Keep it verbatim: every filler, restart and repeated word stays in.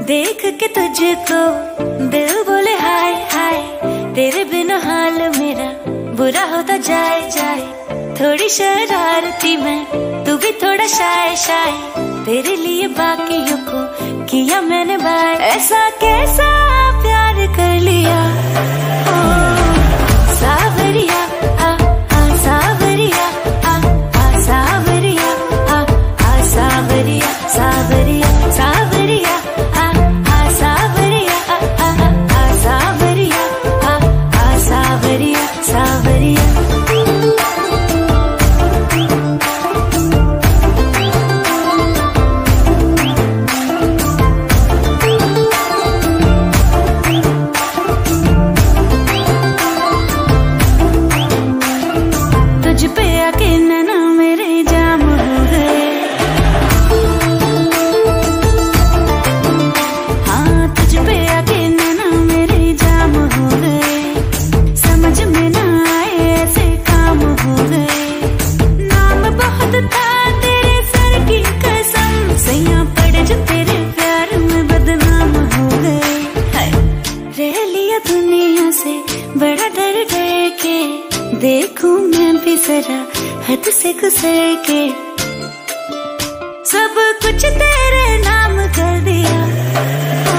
देख के तुझको दिल बोले हाय हाय, तेरे बिना हाल मेरा बुरा होता जाए जाए। थोड़ी शरारती मैं, तू भी थोड़ा शाय शाय, तेरे लिए बाकियों को किया मैंने बाय। ऐसा कैसा प्यार कर लिया ओ सावरिया, आ आ सावरिया, आ आ सावरिया, आ आ सावरिया, सावरिया सावरिया, आ आ सावरिया, आ आ आ सावरिया, आ आ सावरिया सावरिया। दुनिया से बड़ा डर डर के देखूं मैं भी जरा हद से गुजर के, सब कुछ तेरे नाम कर दिया।